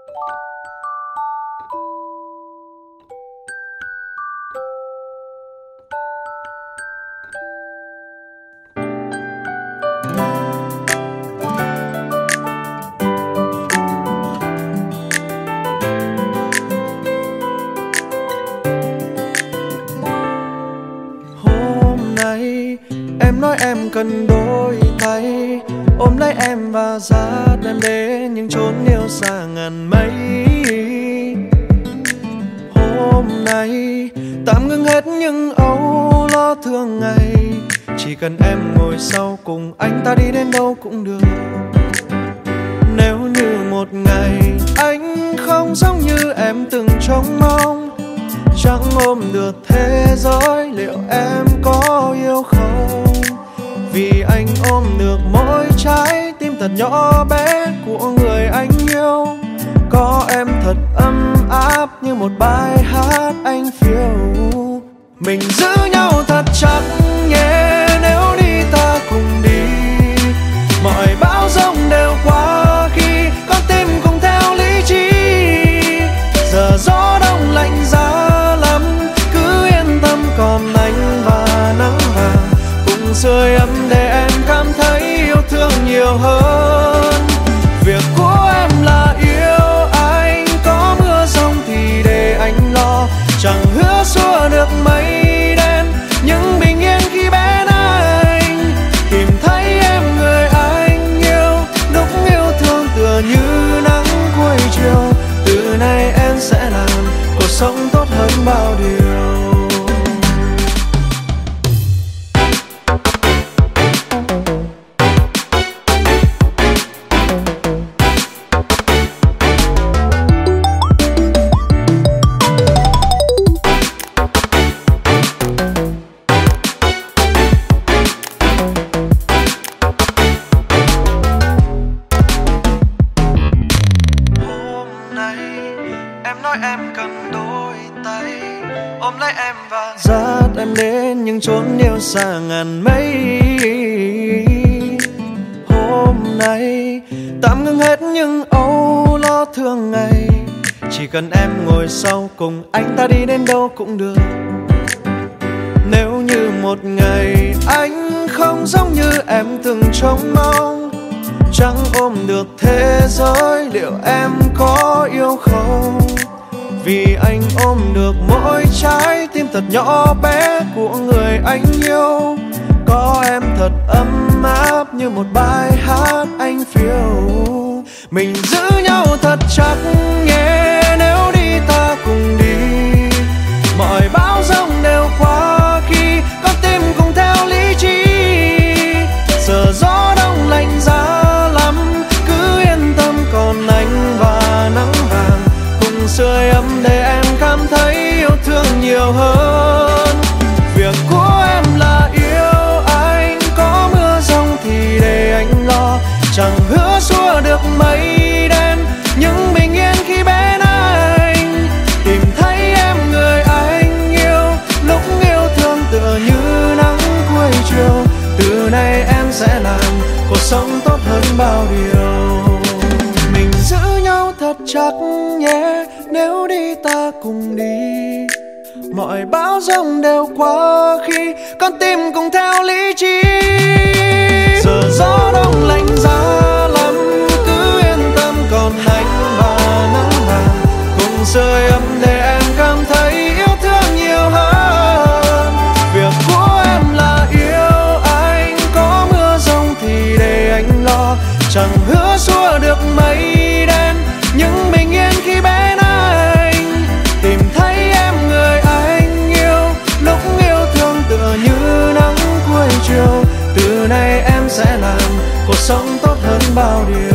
Em nói em cần đôi tay ôm lấy em và dắt em đến những chốn yêu xa ngàn mây. Hôm nay tạm ngưng hết những âu lo thường ngày, chỉ cần em ngồi sau cùng anh ta đi đến đâu cũng được. Nếu như một ngày anh không giống như em từng trông mong, chẳng ôm được thế giới, liệu em có yêu không? Vì anh ôm được mỗi trái tim thật nhỏ bé của người anh yêu. Có em thật ấm áp như một bài hát anh phiêu. Mình giữ nhau thật chặt nhé, nếu đi ta cùng đi. Mọi bão giông đều qua khi con tim cùng theo lý trí. Giờ gió đông lạnh giá lắm, cứ yên tâm còn anh và nắng vàng cùng sưởi ấm để em cảm thấy yêu thương nhiều hơn. Việc của em là yêu anh, có mưa giông thì để anh lo. Chẳng hứa xua được mây đen, nhưng bình yên khi bên anh. Tìm thấy em người anh yêu, lúc yêu thương tựa như nắng cuối chiều. Từ nay em sẽ làm cuộc sống tốt hơn bao điều. Dắt em đến những chốn yêu xa ngàn mây. Hôm nay tạm ngưng hết những âu lo thường ngày, chỉ cần em ngồi sau cùng anh ta đi đến đâu cũng được. Nếu như một ngày anh không giống như em từng trông mong, chẳng ôm được thế giới, liệu em có yêu không? Vì anh ôm được mỗi trái tim thật nhỏ bé của người anh yêu. Có em thật ấm áp như một bài hát anh phiêu. Mình giữ nhau thật chặt nhé, nếu đi ta cùng đi. Mọi bão giông đều qua khi con tim cùng theo lý trí. Giờ gió đông lạnh giá lắm, cứ yên tâm còn anh và nắng vàng cùng sưởi ấm để em cảm thấy yêu thương nhiều hơn. Việc của em là yêu anh, có mưa giông thì để anh lo. Chẳng hứa xua được mây đen, nhưng bình yên khi bên anh. Tìm thấy em người anh yêu, lúc yêu thương tựa như nắng cuối chiều. Từ nay em sẽ làm cuộc sống tốt hơn bao điều. Mình giữ nhau thật chặt nhé, nếu đi ta cùng đi. Mọi bão giông đều qua khi con tim cùng theo lý trí. Giờ gió đông lạnh giá lắm, cứ yên tâm còn anh và nắng vàng cùng sưởi ấm để em cảm thấy yêu thương nhiều hơn. Việc của em là yêu anh, có mưa giông thì để anh lo. Chẳng hứa xua được mây đen, nhưng bình yên khi bên anh. Tìm thấy em người anh yêu, lúc yêu thương tựa như nắng cuối chiều. Từ nay em sẽ làm cuộc sống tốt hơn bao điều.